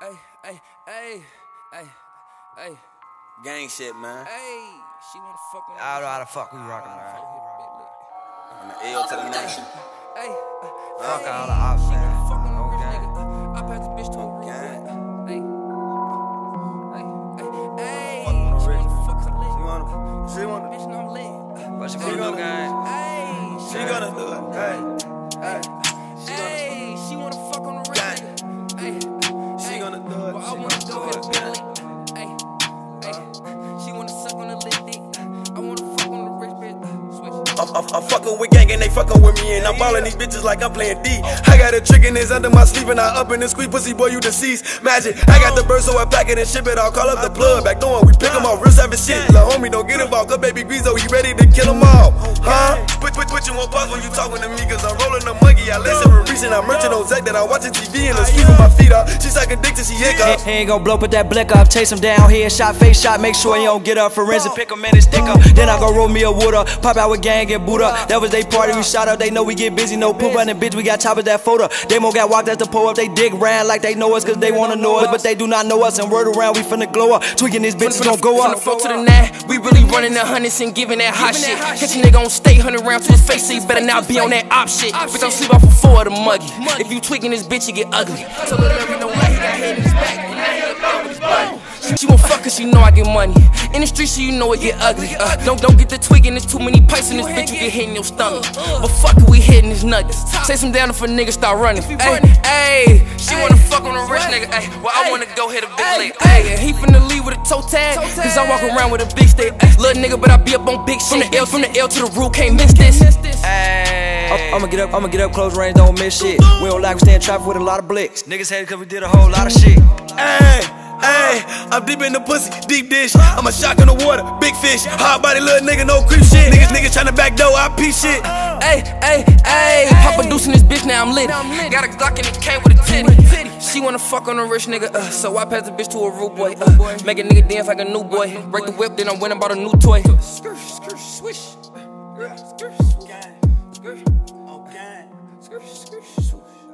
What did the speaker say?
Hey. Gang shit, man. Hey, she wanna fuck with me. I don't know how the fuck we rockin', man. From the L to the nation. Fuck all the ops, She man. wanna fuck on a rich Okay. nigga. I pass the bitch to a rude Okay. boy. Hey. Fuck on the She rich. wanna fuck some lit. She wanna. Bitch, know I'm lit. What you She gonna do, gonna- gang? Hey. She gonna do it. Hey. Hey, she wanna fuck on the rich Gang. nigga. Hey. She gonna do it. Well, I She wanna gonna go do hit a it. big lick. Hey. She wanna suck on the lit dick. I wanna fuck on the rich bitch. Switch. I'm fucking with gang and they fucking with me, and I'm ballin' these bitches like I'm playing D. I got a trick in this under my sleeve and I up in the squeeze, pussy boy, you deceased. Magic, I got the bird so I pack it and ship it. I'll call up the plug, back door, we pick 'em off, real savage shit. Lil' homie, don't get involved, cause baby Greaso, he ready to kill 'em all. Huh? Put you on pause when you talking to me, cause I'm rolling a monkey. I listen for reason, I'm merchant on Zach that I'm watching TV and the sweep with my feet up. She sucking dick till she hiccup. He ain't gon' blow, put that blick up, chase him down here, shot, face shot, make sure he don't get up. Forensic, pick him in his dick up. Then I go roll me a wood up, pop out with gang, get boot up. That was they party, we shot up, they know we get busy, no poop running, bitch, we got choppers that photo. Demo got walked at the pole up, they dick ran like they know us, cause they wanna know us, but they do not know us, and word around, we finna glow up. Tweaking these bitches gon' go From up. the 4 to the 9, we really running the hundreds and giving that hot shit. Catch a nigga on stay 100 rounds to his face, so you better not be on that op shit. Bitch, I'm sleep off for 4 of the muggy. If you tweaking this bitch, you get ugly. So little Larry don't like he got head in his back, and now he look down with his body. She won't fuck cause she know I get money. In the street, so you know it get ugly. Don't get the tweaking, there's too many pipes in this bitch, you get hit in your stomach. But fuck it, we hitting his nuggets. Say some down if a nigga start running. Ayy, she wanna fuck on a rich nigga. Ayy, well, I wanna go hit a big lick. Ayy, and he finna leave with a toe tag, cause I walk around with a big stick. Little nigga, but I be up on big shit. From the L to the roof, can't miss this. I'ma get up, close range, don't miss shit. We don't like we stay in traffic with a lot of blicks. Niggas hate it cause we did a whole lot of shit. Hey, I'm deep in the pussy, deep dish. I'm a shark in the water, big fish. Hard body little nigga, no creep shit. Niggas tryna back door, I pee shit. Ayy, pop producing this bitch, now I'm lit. Got a Glock and it came with a titty. She wanna fuck on a rich nigga, so I pass the bitch to a rude boy. Make a nigga dance like a new boy. Break the whip, then I went and bought a new toy. Swish.